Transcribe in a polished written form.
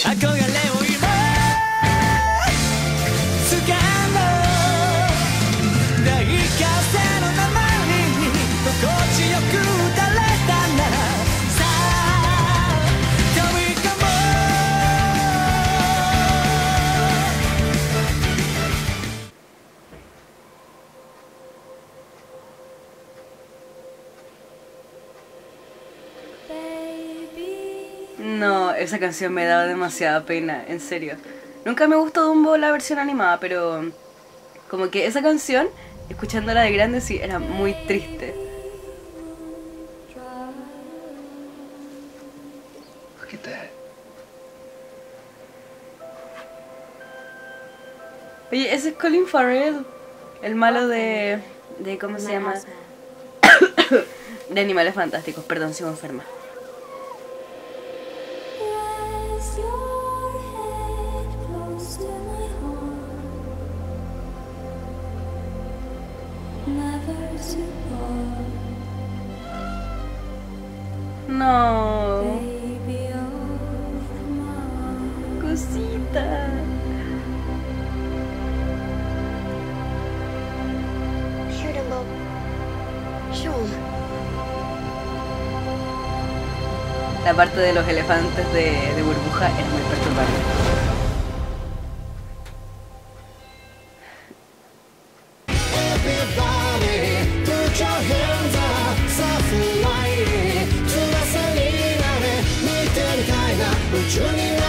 憧れを今掴んだ大風の名前に心地よく打たれたならさあ飛び込もう。No, esa canción me daba demasiada pena, en serio. Nunca me gustó Dumbo la versión animada, pero como que esa canción, escuchándola de grande, sí, era muy triste. Look at that. Oye, ese es Colin Farrell, el malo de ¿cómo se llama? De Animales Fantásticos, perdón, sigo enferma. No, cosita. Here, Dumbo. Show 'em. La parte de los elefantes de burbuja es muy perturbante. Everybody, put your hands up, soft and light. 翼になれ、見てみたいな宇宙に